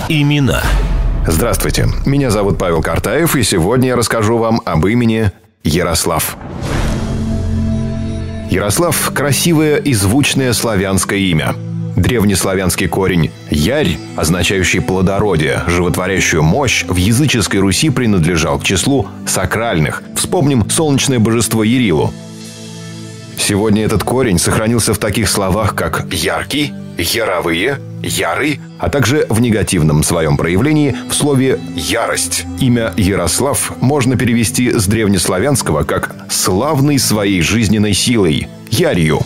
Имена. Здравствуйте, меня зовут Павел Картаев, и сегодня я расскажу вам об имени Ярослав. Ярослав – красивое и звучное славянское имя. Древнеславянский корень «ярь», означающий плодородие, животворящую мощь, в языческой Руси принадлежал к числу сакральных. Вспомним солнечное божество Ярилу. Сегодня этот корень сохранился в таких словах, как «яркий», «яровые», «ярый», а также в негативном своем проявлении в слове «ярость». Имя Ярослав можно перевести с древнеславянского как «славный своей жизненной силой», «ярью».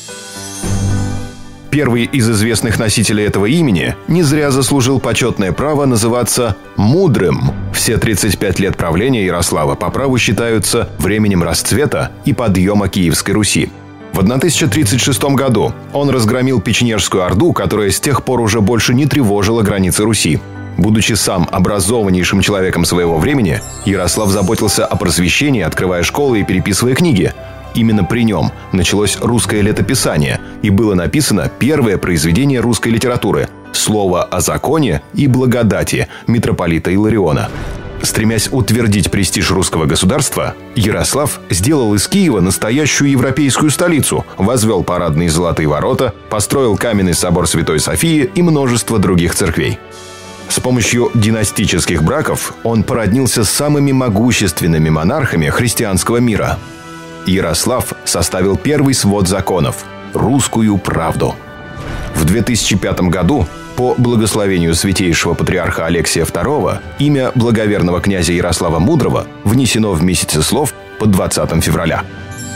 Первый из известных носителей этого имени не зря заслужил почетное право называться «мудрым». Все 35 лет правления Ярослава по праву считаются временем расцвета и подъема Киевской Руси. В 1036 году он разгромил Печенежскую Орду, которая с тех пор уже больше не тревожила границы Руси. Будучи сам образованнейшим человеком своего времени, Ярослав заботился о просвещении, открывая школы и переписывая книги. Именно при нем началось русское летописание, и было написано первое произведение русской литературы «Слово о законе и благодати» митрополита Илариона. Стремясь утвердить престиж русского государства, Ярослав сделал из Киева настоящую европейскую столицу, возвел парадные золотые ворота, построил каменный собор Святой Софии и множество других церквей. С помощью династических браков он породнился с самыми могущественными монархами христианского мира. Ярослав составил первый свод законов – «Русскую правду». В 2005 году по благословению святейшего патриарха Алексия II имя благоверного князя Ярослава Мудрого внесено в месяцеслов по 20 февраля.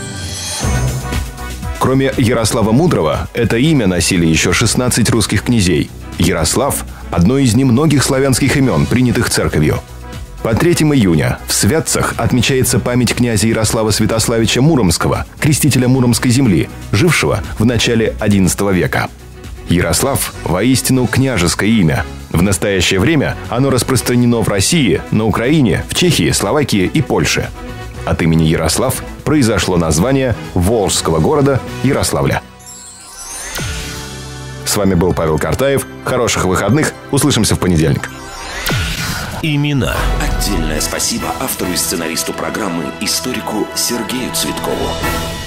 Кроме Ярослава Мудрого, это имя носили еще 16 русских князей. Ярослав – одно из немногих славянских имен, принятых церковью. По 3 июня в Святцах отмечается память князя Ярослава Святославича Муромского, крестителя Муромской земли, жившего в начале XI века. Ярослав – воистину княжеское имя. В настоящее время оно распространено в России, на Украине, в Чехии, Словакии и Польше. От имени Ярослав произошло название волжского города Ярославля. С вами был Павел Картаев. Хороших выходных. Услышимся в понедельник. Имена. Отдельное спасибо автору и сценаристу программы, историку Сергею Цветкову.